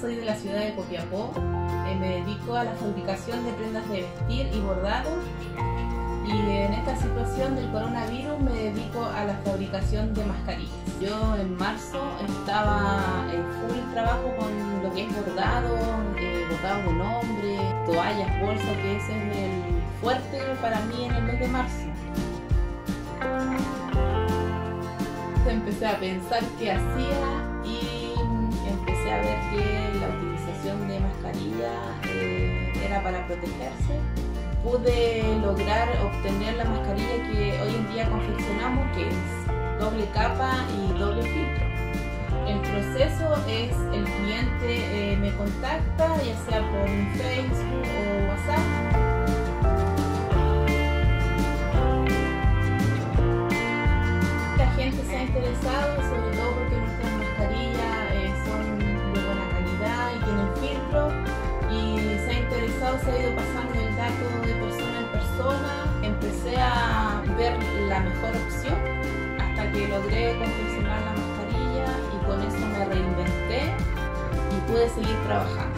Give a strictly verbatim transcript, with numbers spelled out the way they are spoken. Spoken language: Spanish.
soy de la ciudad de Copiapó, eh, me dedico a la fabricación de prendas de vestir y bordados, y en esta situación del coronavirus me dedico a la fabricación de mascarillas. Yo en marzo estaba en full trabajo con lo que es bordado, eh, bordado de nombre, toallas, bolsas, que ese es el fuerte para mí en el mes de marzo. Empecé a pensar qué hacía y empecé a ver que la utilización de mascarilla eh, era para protegerse. Pude lograr obtener la mascarilla que hoy en día confeccionamos, que es doble capa y doble filtro. El proceso es: el cliente eh, me contacta, ya sea por Facebook o WhatsApp. La gente se ha interesado, sobre todo porque nuestras mascarillas eh, son de buena calidad y tienen filtro, y se ha interesado, se ha ido pasando el dato de persona en persona. Empecé a ver la mejor opción hasta que logré confeccionar la mascarilla, y con eso me reinventé y pude seguir trabajando.